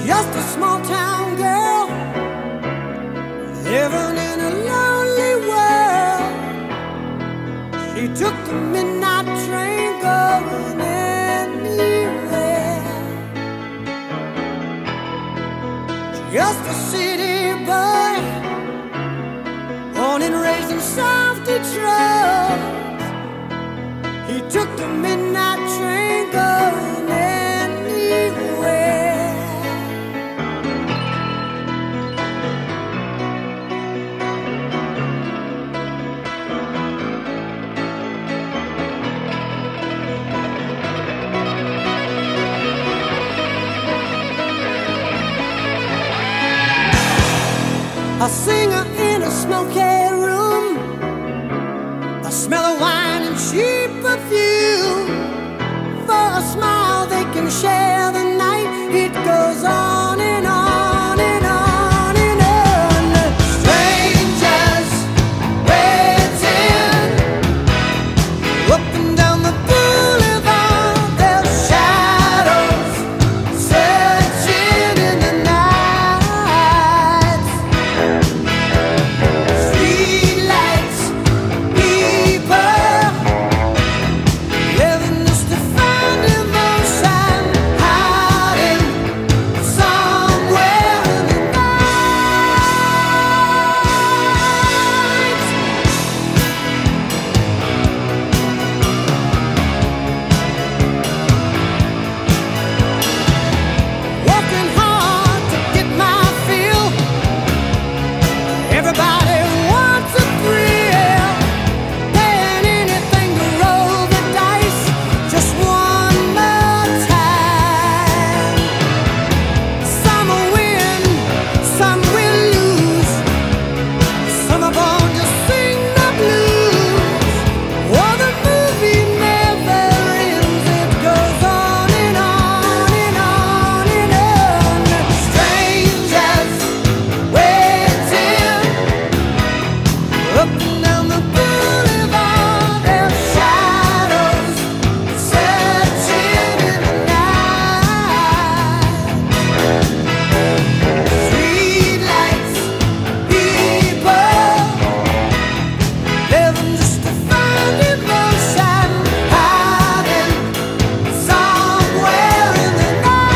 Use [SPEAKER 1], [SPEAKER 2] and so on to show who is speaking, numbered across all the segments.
[SPEAKER 1] just a small town girl living in a lonely world. She took the midnight train going anywhere. Just a city boy, born and raised in South Detroit. He took the midnight train going anywhere. A singer in a smoky room, the smell of wine and cheap perfume. For a smile they can share the night. It goes on and on and on and on. Strangers waiting up and down the boulevard, their shadows searching in the night. Streetlights, people living just to find emotion, hiding somewhere in the night. Working hard to get my fill. Everybody wants a thrill, paying anything to roll the dice just one more time. Some will win, some will lose. Some are born to sing the blues. Oh, the movie never ends. It goes on and on and on and on. Strangers waiting up and down the boulevard, their shadows searching in the night. Streetlights, people living just to find emotion, hiding somewhere in the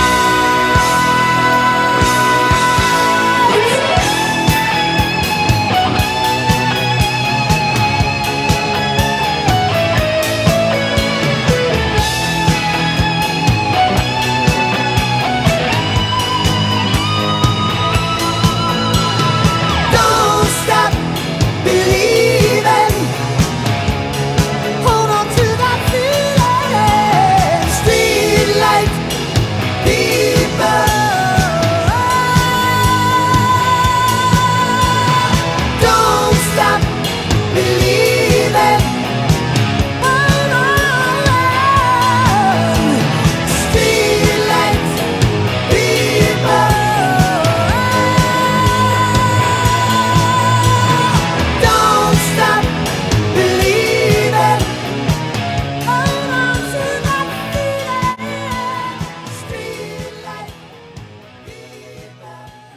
[SPEAKER 1] Don't stop believing. Hold on to that feeling. Streetlight people. Don't stop believing. Hold on. Streetlight people. Don't stop believing. Hold on to that feeling. Streetlight people.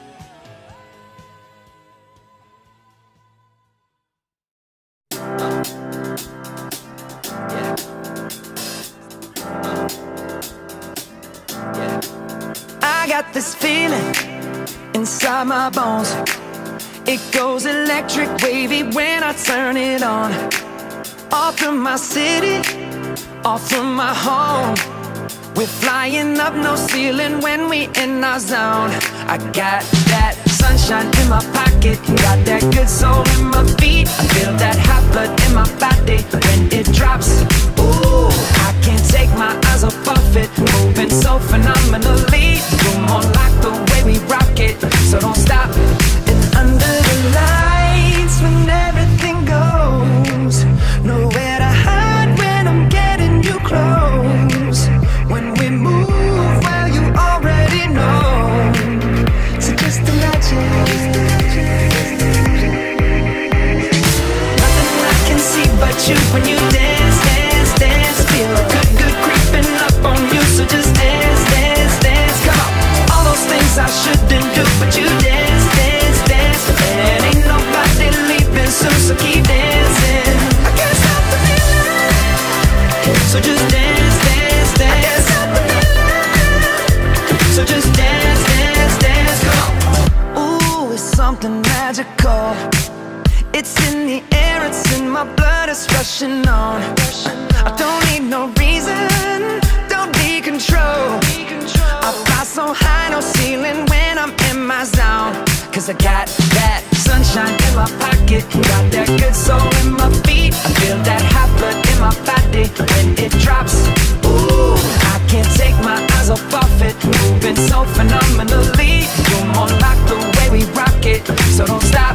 [SPEAKER 2] I got this feeling inside my bones. It goes electric wavy when I turn it on. Off from my city, off from my home. We're flying up, no ceiling when we in our zone. I got that sunshine in my pocket, got that good soul in my feet. I feel that hot blood in my body when it drops. Ooh, I can't take my eyes off of it, moving so phenomenally. You're more like the way we rock it, so don't stop. And under the lights, when everything goes, nowhere to hide when I'm getting you close. When we move, well, you already know. So just imagine. Nothing I can see but you when you dance, dance, dance. Feel good, good creeping up on you. So just dance, dance. just rushing on. I don't need no reason, don't need control. I fly so high, no ceiling when I'm in my zone. Cause I got that sunshine in my pocket, got that good soul in my feet. I feel that hot blood in my body when it drops. Ooh, I can't take my eyes off of it, moving so phenomenally. You're more like the way we rock it, so don't stop.